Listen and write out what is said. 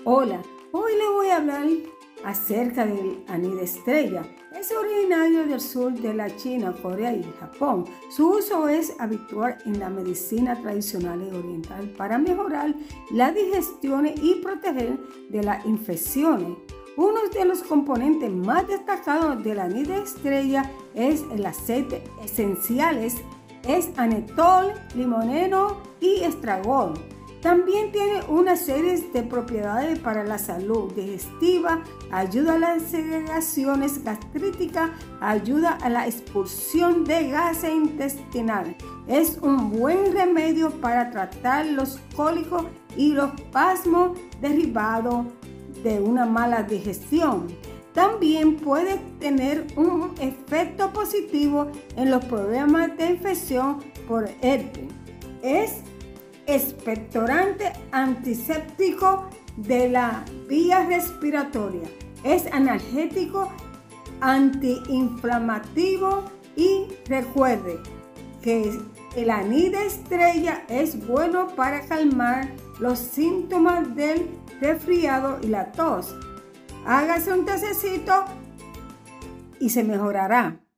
Hola, hoy le voy a hablar acerca del anís de estrella. Es originario del sur de la China, Corea y Japón. Su uso es habitual en la medicina tradicional y oriental para mejorar la digestión y proteger de las infecciones. Uno de los componentes más destacados del anís de estrella es el aceite esenciales, es anetol, limoneno y estragón. También tiene una serie de propiedades para la salud digestiva, ayuda a las segregaciones gastríticas, ayuda a la expulsión de gases intestinales. Es un buen remedio para tratar los cólicos y los espasmos derivados de una mala digestión. También puede tener un efecto positivo en los problemas de infección por herpes. Es expectorante antiséptico de la vía respiratoria. Es analgésico, antiinflamativo y recuerde que el anís de estrella es bueno para calmar los síntomas del resfriado y la tos. Hágase un tececito y se mejorará.